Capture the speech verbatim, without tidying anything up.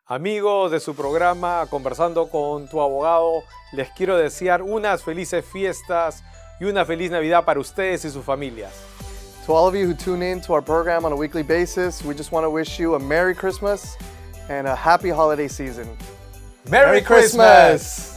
Amigos de su programa Conversando con tu Abogado, les quiero desear unas felices fiestas y una feliz Navidad para ustedes y sus familias. To all of you who tune in to our program on a weekly basis, we just want to wish you a Merry Christmas and a happy holiday season. Merry, Merry Christmas! Christmas!